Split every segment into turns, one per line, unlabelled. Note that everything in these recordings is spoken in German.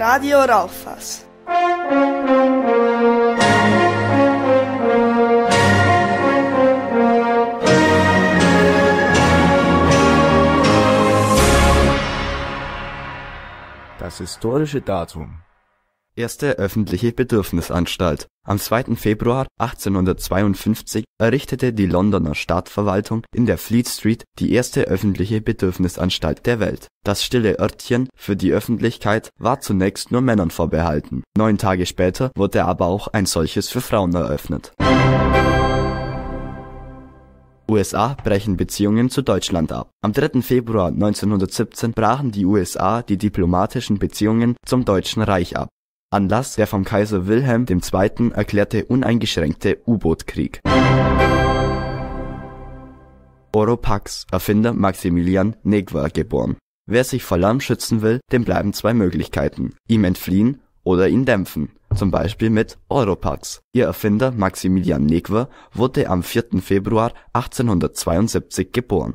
Radio Rauchfass.
Das historische Datum.
Erste öffentliche Bedürfnisanstalt. Am 2. Februar 1852 errichtete die Londoner Stadtverwaltung in der Fleet Street die erste öffentliche Bedürfnisanstalt der Welt. Das stille Örtchen für die Öffentlichkeit war zunächst nur Männern vorbehalten. 9 Tage später wurde aber auch ein solches für Frauen eröffnet. USA brechen Beziehungen zu Deutschland ab. Am 3. Februar 1917 brachen die USA die diplomatischen Beziehungen zum Deutschen Reich ab. Anlass der vom Kaiser Wilhelm II. Erklärte uneingeschränkte U-Boot-Krieg. Oropax, Erfinder Maximilian Neguer geboren. Wer sich vor Lärm schützen will, dem bleiben 2 Möglichkeiten: ihm entfliehen oder ihn dämpfen, zum Beispiel mit Oropax. Ihr Erfinder Maximilian Neguer wurde am 4. Februar 1872 geboren.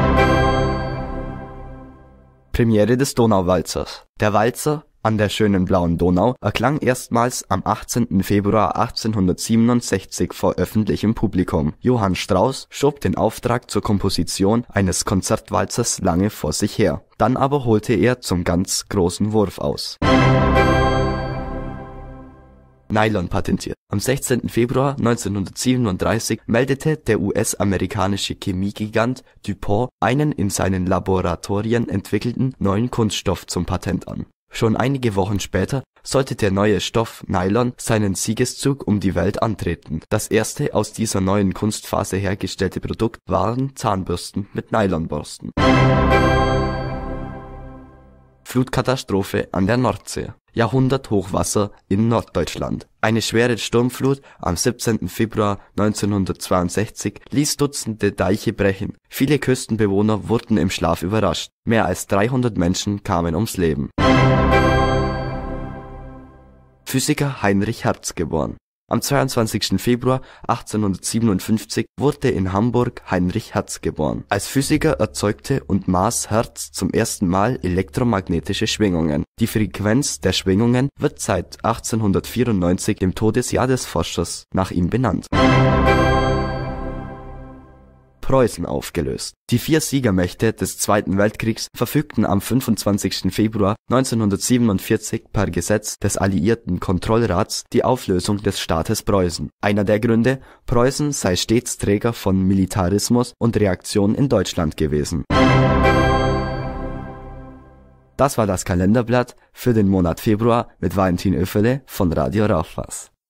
Premiere des Donauwalzers. Der Walzer an der schönen blauen Donau erklang erstmals am 18. Februar 1867 vor öffentlichem Publikum. Johann Strauss schob den Auftrag zur Komposition eines Konzertwalzers lange vor sich her. Dann aber holte er zum ganz großen Wurf aus. Nylon patentiert. Am 16. Februar 1937 meldete der US-amerikanische Chemiegigant DuPont einen in seinen Laboratorien entwickelten neuen Kunststoff zum Patent an. Schon einige Wochen später sollte der neue Stoff Nylon seinen Siegeszug um die Welt antreten. Das erste aus dieser neuen Kunstfaser hergestellte Produkt waren Zahnbürsten mit Nylonborsten. Flutkatastrophe an der Nordsee. Jahrhunderthochwasser in Norddeutschland. Eine schwere Sturmflut am 17. Februar 1962 ließ Dutzende Deiche brechen. Viele Küstenbewohner wurden im Schlaf überrascht. Mehr als 300 Menschen kamen ums Leben. Physiker Heinrich Hertz geboren. Am 22. Februar 1857 wurde in Hamburg Heinrich Hertz geboren. Als Physiker erzeugte und maß Hertz zum ersten Mal elektromagnetische Schwingungen. Die Frequenz der Schwingungen wird seit 1894, dem Todesjahr des Forschers, nach ihm benannt. Preußen aufgelöst. Die 4 Siegermächte des Zweiten Weltkriegs verfügten am 25. Februar 1947 per Gesetz des Alliierten Kontrollrats die Auflösung des Staates Preußen. Einer der Gründe: Preußen sei stets Träger von Militarismus und Reaktion in Deutschland gewesen. Das war das Kalenderblatt für den Monat Februar mit Valentin Oefele von Radio Rauchfass.